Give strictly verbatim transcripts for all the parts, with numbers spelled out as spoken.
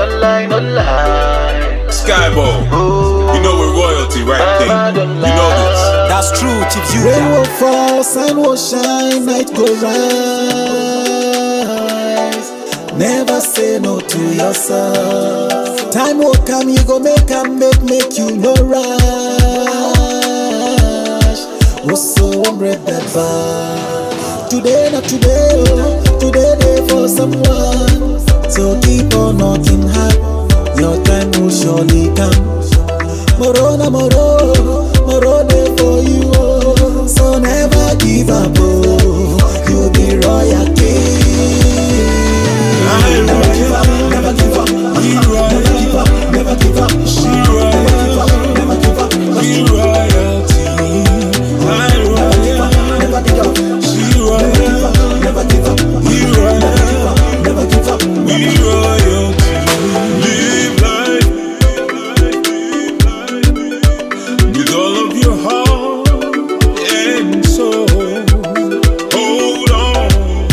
no lie, no lie. Skyboo, you know we're royalty, right there. You know this. That's true, Chief Yuya. Rain will fall, sun will shine, night go rise. Never say no to yourself. Time will come, you go make a make, make you no rush. Was so hungry that bar. Today, not today, oh. Today, day for someone. So keep on knocking hard. Your time will surely come. Morona, moro, moro day for you, oh. So never give up, oh. You'll be royalty. Never give up, never give up, never give up, never give up, never give up, never give up, royalty. Never give up, never give up, never give up, never give up, we royalty. Live life with all of your heart and soul. Hold on,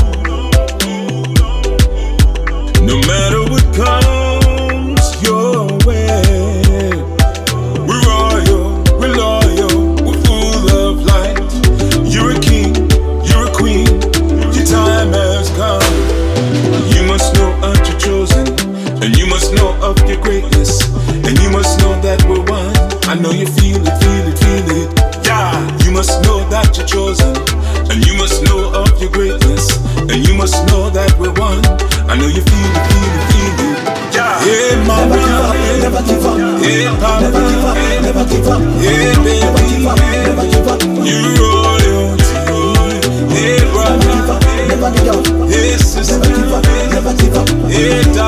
no matter what comes your way. We're royal, we're loyal, we're full of light. You're a king, you're a queen, your time has come. You must know of your chosen, and you must know of your greatness, and you must know that we're one. I know you feel it, feel it, feel it. Yeah, you must know that you're chosen, and you must know of your greatness, and you must know that we're one. I know you feel it, feel it, feel it. Yeah, hey mama, never give up, hey papa, never give up, never give up, hey baby, never give up, never give up. You royalty, hey brother, never give up, hey sister, never give up, never give up, hey